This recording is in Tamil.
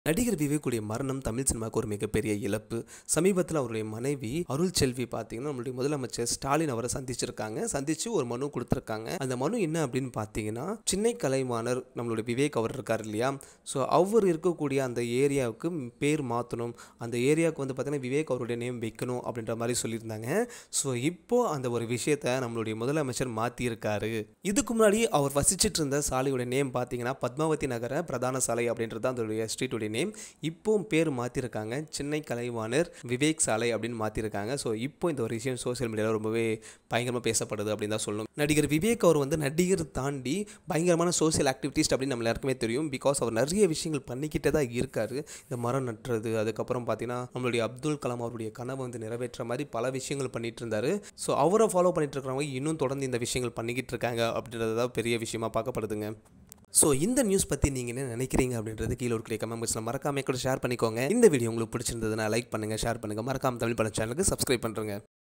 நடிகர் விவேக்குடைய மரணம் தமிழ் சினிமாவுக்கு ஒரு மிகப்பெரிய இழப்பு. சமீபத்தில் அவருடைய மனைவி அருள்செல்வி பார்த்தீங்கன்னா, நம்மளுடைய முதலமைச்சர் ஸ்டாலின் அவரை சந்திச்சு ஒரு மனு கொடுத்துருக்காங்க. அந்த மனு என்ன அப்படின்னு பார்த்தீங்கன்னா, சின்னை கலைவாணர் நம்மளுடைய விவேக் அவர் இருக்கார் இல்லையா, ஸோ அவர் இருக்கக்கூடிய அந்த ஏரியாவுக்கு பேர் மாற்றணும், அந்த ஏரியாவுக்கு வந்து பார்த்தீங்கன்னா விவேக் அவருடைய நேம் வைக்கணும் அப்படின்ற மாதிரி சொல்லியிருந்தாங்க. ஸோ இப்போது அந்த ஒரு விஷயத்தை நம்மளுடைய முதலமைச்சர் மாற்றியிருக்காரு. இதுக்கு முன்னாடி அவர் வசிச்சுட்டு இருந்த சாலையோட நேம் பார்த்தீங்கன்னா பத்மாவதி நகர பிரதான சாலை அப்படின்றது அதோடைய ஸ்ட்ரீட்டுடைய நேம். இப்போ பேர் மாற்றிருக்காங்க, சின்னை கலைவாணர் விவேக் சாலை அப்படின்னு மாற்றிருக்காங்க. ஸோ இப்போ இந்த ஒரு விஷயம் சோசியல் மீடியாவில் ரொம்பவே பயங்கரமாக பேசப்படுது அப்படின்னு தான் சொல்லணும். நடிகர் விவேக் அவர் வந்து நடிகர் தாண்டி பயங்கரமான சோசியல் ஆக்டிவிட்டிஸ்ட் அப்படின்னு நம்ம எல்லாருக்குமே தெரியும். பிகாஸ் அவர் நிறைய விஷயங்கள் பண்ணிக்கிட்டே தான் இருக்காரு. இந்த மரம் நட்டுறது, அதுக்கப்புறம் பார்த்தீங்கன்னா நம்மளுடைய அப்துல் கலாம் அவருடைய கனவை வந்து நிறைவேற்ற மாதிரி பல விஷயங்கள் பண்ணிட்டு இருந்தாரு. ஸோ அவரை ஃபாலோ பண்ணிட்டு இருக்கிறவங்க இன்னும் தொடர்ந்து இந்த விஷயங்கள் பண்ணிக்கிட்டு இருக்காங்க அப்படின்றது தான் பெரிய விஷயமா பார்க்கப்படுதுங்க. ஸோ இந்த நியூஸ் பற்றி நீங்கள் என்ன நினைக்கிறீங்க அப்படின்றது கீழே ஒரு கமெண்ட் பாக்ஸில் மறக்காம கூட ஷேர் பண்ணிக்கோங்க. இந்த வீடியோ உங்களுக்கு பிடிச்சிருந்ததுன்னா லைக் பண்ணுங்கள், ஷேர் பண்ணுங்கள், மறக்காம தமிழ் படம் சேனலுக்கு சப்ஸ்கிரைப் பண்ணுறேங்க.